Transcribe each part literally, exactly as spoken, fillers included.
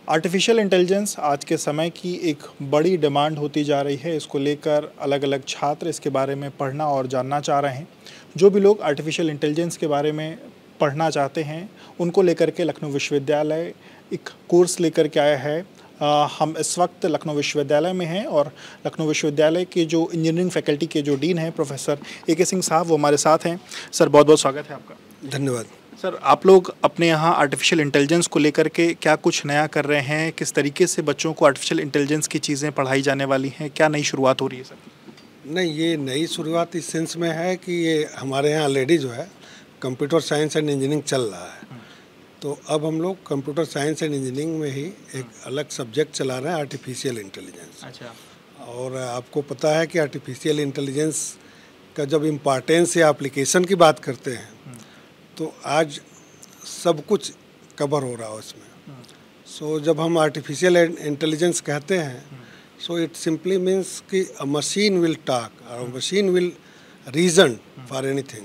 Artificial intelligence आज के समय की एक बड़ी डिमांड होती जा रही है। इसको लेकर अलग अलग छात्र इसके बारे में पढ़ना और जानना चाह रहे हैं। जो भी लोग आर्टिफिशियल इंटेलिजेंस के बारे में पढ़ना चाहते हैं, उनको लेकर के लखनऊ विश्वविद्यालय एक कोर्स लेकर के आया है। आ, हम इस वक्त लखनऊ विश्वविद्यालय में हैं और लखनऊ विश्वविद्यालय के जो इंजीनियरिंग फैकल्टी के जो डीन हैं प्रोफेसर ए के सिंह साहब, वो हमारे साथ हैं। सर, बहुत बहुत स्वागत है आपका। धन्यवाद। सर, आप लोग अपने यहाँ आर्टिफिशियल इंटेलिजेंस को लेकर के क्या कुछ नया कर रहे हैं? किस तरीके से बच्चों को आर्टिफिशियल इंटेलिजेंस की चीज़ें पढ़ाई जाने वाली हैं? क्या नई शुरुआत हो रही है सर? नहीं, ये नई शुरुआत इस सेंस में है कि ये हमारे यहाँ ऑलरेडी जो है कंप्यूटर साइंस एंड इंजीनियरिंग चल रहा है। तो अब हम लोग कंप्यूटर साइंस एंड इंजीनियरिंग में ही एक अलग सब्जेक्ट चला रहे हैं, आर्टिफिशियल इंटेलिजेंस। अच्छा। और आपको पता है कि आर्टिफिशियल इंटेलिजेंस का जब इम्पॉर्टेंस या एप्लीकेशन की बात करते हैं तो आज सब कुछ कवर हो रहा है उसमें। सो so, जब हम आर्टिफिशियल इंटेलिजेंस कहते हैं, सो इट सिंपली मीन्स कि अ मशीन विल टॉक और machine will reason for anything.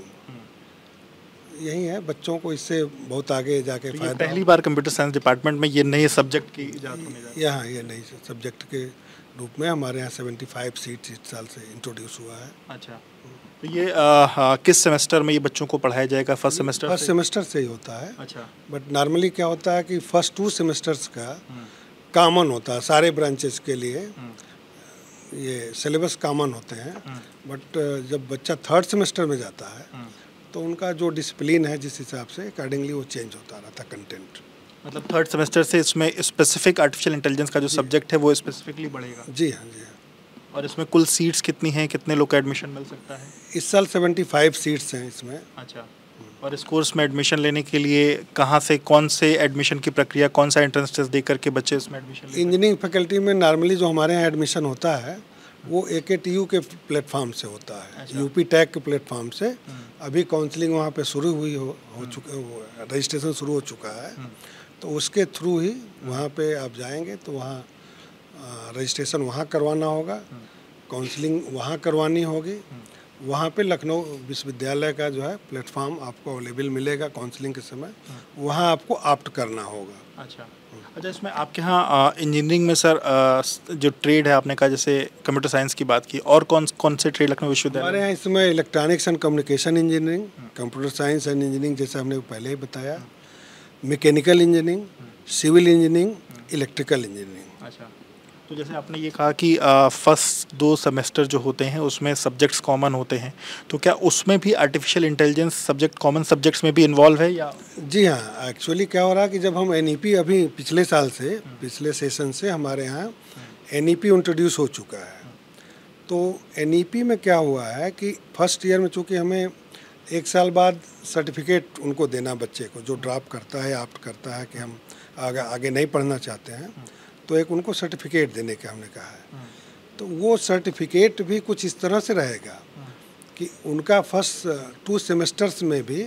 यही है, बच्चों को इससे बहुत आगे जाके तो फायदा। पहली बार कंप्यूटर साइंस डिपार्टमेंट में ये नए सब्जेक्ट की इजाद होने जा रही है। यहाँ ये नई सब्जेक्ट के रूप में हमारे यहाँ पचहत्तर सीट्स इस साल से इंट्रोड्यूस हुआ है। अच्छा, तो ये आ, आ, किस सेमेस्टर में ये बच्चों को पढ़ाया जाएगा? फर्स्ट सेमेस्टर फर्स्ट सेमेस्टर से ही होता है। अच्छा। बट नॉर्मली क्या होता है कि फर्स्ट टू सेमेस्टर्स का कॉमन होता है सारे ब्रांचेस के लिए, ये सिलेबस कॉमन होते हैं। बट जब बच्चा थर्ड सेमेस्टर में जाता है तो उनका जो डिसिप्लिन है जिस हिसाब से अकॉर्डिंगली वो चेंज होता रहता कंटेंट। मतलब थर्ड सेमेस्टर से इसमें स्पेसिफिक आर्टिफिशियल इंटेलिजेंस का जो सब्जेक्ट है वो स्पेसिफिकली बढ़ेगा? जी हाँ, जी हाँ। और इसमें कुल सीट्स कितनी हैं, कितने लोग का एडमिशन मिल सकता है? इस साल पचहत्तर सीट्स हैं इसमें। अच्छा। और इस कोर्स में एडमिशन लेने के लिए कहाँ से, कौन से एडमिशन की प्रक्रिया, कौन सा एंट्रेंस टेस्ट दे करके बच्चे इसमें एडमिशन लेते हैं? इंजीनियरिंग फैकल्टी में नॉर्मली जो हमारे यहाँ एडमिशन होता है वो ए के टी यू के प्लेटफॉर्म से होता है। अच्छा। यूपी टैग के प्लेटफॉर्म से अभी काउंसलिंग वहाँ पे शुरू हुई हो हो चुका, रजिस्ट्रेशन शुरू हो चुका है। तो उसके थ्रू ही वहाँ पे आप जाएंगे तो वहाँ रजिस्ट्रेशन वहाँ करवाना होगा, काउंसलिंग वहाँ करवानी होगी। वहाँ पे लखनऊ विश्वविद्यालय का जो है प्लेटफॉर्म आपको अवेलेबल मिलेगा काउंसलिंग के समय, वहाँ आपको ऑप्ट करना होगा। अच्छा अच्छा इसमें आपके यहाँ इंजीनियरिंग में सर आ, जो ट्रेड है, आपने कहा जैसे कंप्यूटर साइंस की बात की, और कौन कौन से ट्रेड लखनऊ विश्वविद्यालय? हमारे यहाँ इसमें electronics and communication engineering, computer science and engineering जैसे हमने पहले ही बताया, mechanical engineering, civil engineering, electrical engineering. अच्छा, तो जैसे आपने ये कहा कि फर्स्ट दो सेमेस्टर जो होते हैं उसमें सब्जेक्ट्स कॉमन होते हैं, तो क्या उसमें भी artificial intelligence subject common subjects में भी इन्वॉल्व है या? जी हाँ, एक्चुअली क्या हो रहा है कि जब हम एन ई पी अभी पिछले साल से, पिछले सेशन से हमारे यहाँ एन ई पी इंट्रोड्यूस हो चुका है। तो एन ई पी में क्या हुआ है कि फर्स्ट ईयर में चूँकि हमें एक साल बाद सर्टिफिकेट उनको देना बच्चे को, जो ड्रॉप करता है, ऑप्ट करता है कि हम आगे आगे नहीं पढ़ना चाहते हैं, तो एक उनको सर्टिफिकेट देने का हमने कहा है। तो वो सर्टिफिकेट भी कुछ इस तरह से रहेगा कि उनका फर्स्ट टू सेमेस्टर्स में भी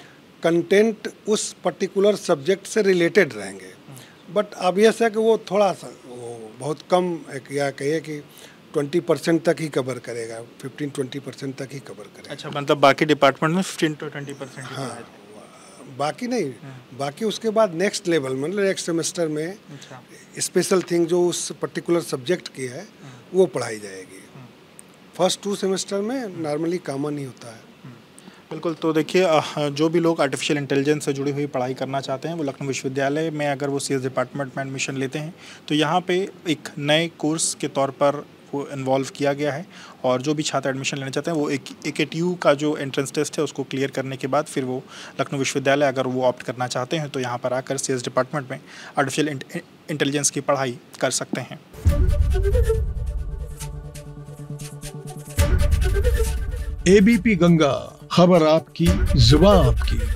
कंटेंट उस पर्टिकुलर सब्जेक्ट से रिलेटेड रहेंगे। बट ऑब्वियस है कि वो थोड़ा सा, वो बहुत कम, या कहिए कि ट्वेंटी परसेंट तक ही कवर करेगा, फिफ्टीन ट्वेंटी परसेंट तक ही कवर करेगा। अच्छा, मतलब बाकी डिपार्टमेंट में फिफ्टीन टू ट्वेंटी परसेंट? हाँ, बाकी नहीं, बाकी उसके बाद नेक्स्ट लेवल मतलब नेक्स्ट सेमेस्टर में स्पेशल थिंग जो उस पर्टिकुलर सब्जेक्ट की है वो पढ़ाई जाएगी। फर्स्ट टू सेमेस्टर में नॉर्मली कॉमन ही होता है। बिल्कुल। तो देखिए, जो भी लोग आर्टिफिशियल इंटेलिजेंस से जुड़ी हुई पढ़ाई करना चाहते हैं वो लखनऊ विश्वविद्यालय में अगर वो सी एस डिपार्टमेंट में एडमिशन लेते हैं तो यहाँ पे एक नए कोर्स के तौर पर वो इन्वॉल्व किया गया है। और जो भी छात्र एडमिशन लेना चाहते हैं वो एक ए के टी यू का जो एंट्रेंस टेस्ट है उसको क्लियर करने के बाद फिर वो लखनऊ विश्वविद्यालय अगर वो ऑप्ट करना चाहते हैं तो यहाँ पर आकर सी एस डिपार्टमेंट में आर्टिफिशियल इंटेलिजेंस की पढ़ाई कर सकते हैं। ए बी पी गंगा, खबर आपकी, जुबान आपकी।